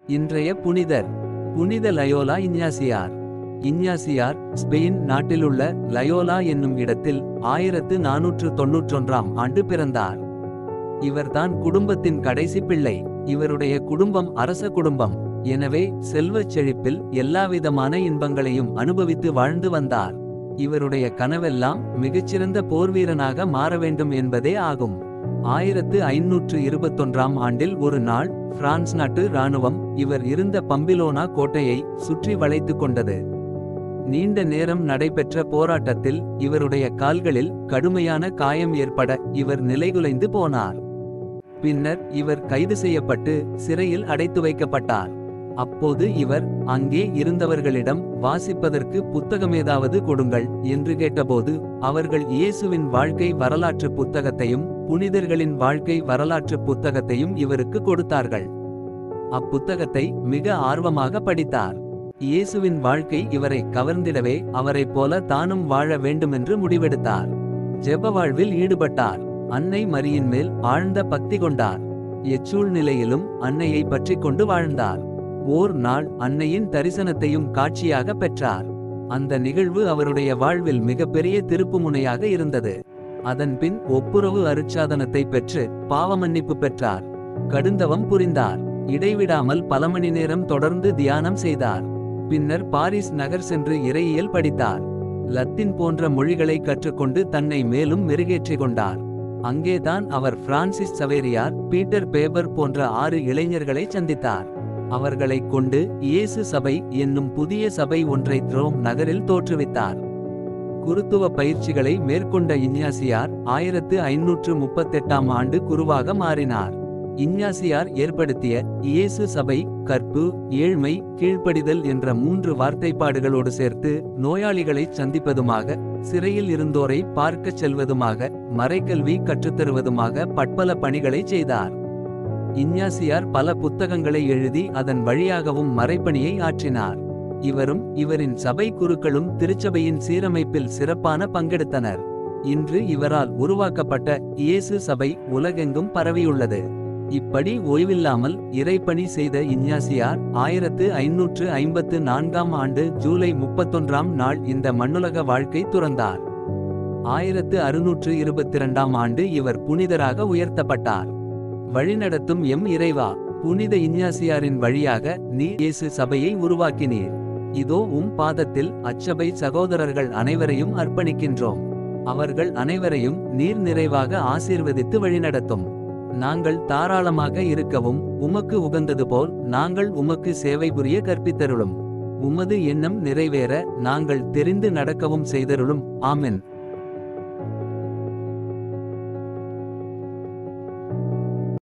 இன்றைய புனிதர் புனித லயோலா இஞ்ஞாசியார். இஞ்ஞாசியார் ஸ்பெயின் நாட்டிலுள்ள லயோலா என்னும் இடத்தில் 1491ஆம் ஆண்டு பிறந்தார். இவர்தான் குடும்பத்தின் கடைசி பிள்ளை. இவருடைய குடும்பம் அரச குடும்பம். எனவே செல்வச் செழிப்பில் எல்லாவிதமான இன்பங்களையும் அனுபவித்து வாழ்ந்து வந்தார். இவருடைய கனவெல்லாம் மிகச்சிறந்த போர்வீரனாக மாற வேண்டும் என்பதே ஆகும். 1521ஆம் ஆண்டில் ஒரு நாள் பிரான்ஸ் நாட்டு இராணுவம் இவர் இருந்த பம்பிலோனா கோட்டையை சுற்றி வளைத்துக் கொண்டது. நீண்ட நேரம் நடைபெற்ற போராட்டத்தில் இவருடைய கால்களில் கடுமையான காயம் ஏற்பட இவர் நிலைகுலைந்து போனார். பின்னர் இவர் கைது செய்யப்பட்டு சிறையில் அடைத்து வைக்கப்பட்டார். அப்போது இவர் அங்கே இருந்தவர்களிடம் வாசிப்பதற்கு புத்தகமேதாவது கொடுங்கள் என்று கேட்டபோது அவர்கள் இயேசுவின் வாழ்க்கை வரலாற்று புத்தகத்தையும் புனிதர்களின் வாழ்க்கை வரலாற்று புத்தகத்தையும் இவருக்கு கொடுத்தார்கள். அப்புத்தகத்தை மிக ஆர்வமாக படித்தார். இயேசுவின் வாழ்க்கை இவரை கவர்ந்திடவே அவரைப் போல தானும் வாழ வேண்டுமென்று முடிவெடுத்தார். ஜெப வாழ்வில் ஈடுபட்டார். அன்னை மரியின் மேல் ஆழ்ந்த பக்தி கொண்டார். எச்சூழ்நிலையிலும் அன்னையை பற்றிக் கொண்டு வாழ்ந்தார். ஓர் நாள் அன்னையின் தரிசனத்தையும் காட்சியாக பெற்றார். அந்த நிகழ்வு அவருடைய வாழ்வில் மிகப்பெரிய திருப்புமுனையாக இருந்தது. அதன்பின் ஒப்புரவு அருட்சாதனத்தை பெற்று பாவமன்னிப்பு பெற்றார். கடுந்தவம் புரிந்தார். இடைவிடாமல் பல மணி நேரம் தொடர்ந்து தியானம் செய்தார். பின்னர் பாரிஸ் நகர் சென்று இறையியல் படித்தார். லத்தீன் போன்ற மொழிகளை கற்றுக்கொண்டு தன்னை மேலும் மெருகேற்றிக் கொண்டார். அங்கேதான் அவர் பிரான்சிஸ் சவேரியார், பீட்டர் பேபர் போன்ற 6 இளைஞர்களை சந்தித்தார். அவர்களைக் கொண்டு இயேசு சபை என்னும் புதிய சபை ஒன்றை ரோம் நகரில் தோற்றுவித்தார். குருத்துவ பயிற்சிகளை மேற்கொண்ட இஞ்ஞாசியார் 1538ஆம் ஆண்டு குருவாக மாறினார். இஞ்ஞாசியார் ஏற்படுத்திய இயேசு சபை கற்பு, ஏழ்மை, கீழ்ப்படிதல் என்ற 3 வார்த்தைப்பாடுகளோடு சேர்த்து நோயாளிகளைச் சந்திப்பதுமாக, சிறையில் இருந்தோரை பார்க்கச் செல்வதுமாக, மறைக்கல்வி கற்றுத்தருவதுமாக பற்பல பணிகளை செய்தார். இஞ்ஞாசியார் பல புத்தகங்களை எழுதி அதன் வழியாகவும் மறைப்பணியை ஆற்றினார். இவரும் இவரின் சபை குருக்களும் திருச்சபையின் சீரமைப்பில் சிறப்பான பங்கெடுத்தனர். இன்று இவரால் உருவாக்கப்பட்ட இயேசு சபை உலகெங்கும் பரவியுள்ளது. இப்படி ஓய்வில்லாமல் இறைப்பணி செய்த இஞ்ஞாசியார் 1554ஆம் ஆண்டு ஜூலை 31ஆம் நாள் இந்த மண்ணுலக வாழ்க்கை துறந்தார். 1622ஆம் ஆண்டு இவர் புனிதராக உயர்த்தப்பட்டார். வழிநடத்தும் எம் இறைவா, புனித இஞ்ஞாசியாரின் வழியாக நீர் இயேசு சபையை உருவாக்கினீர். இதோ பாதத்தில் அச்சபை சகோதரர்கள் அனைவரையும் அர்ப்பணிக்கின்றோம். அவர்கள் அனைவரையும் நீர் நிறைவாக ஆசீர்வதித்து வழிநடத்தும். நாங்கள் தாராளமாக இருக்கவும் உமக்கு உகந்தது போல் நாங்கள் உமக்கு சேவை புரிய கற்பித்தருளும். உமது எண்ணம் நிறைவேற நாங்கள் தெரிந்து நடக்கவும் செய்தருளும். ஆமென்.